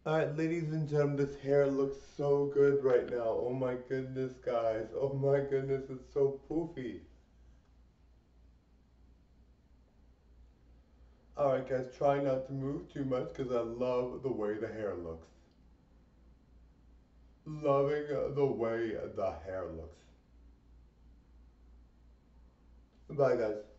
Alright, ladies and gentlemen, this hair looks so good right now. Oh my goodness, guys. Oh my goodness, it's so poofy. Alright, guys, try not to move too much because I love the way the hair looks. Loving the way the hair looks. Bye, guys.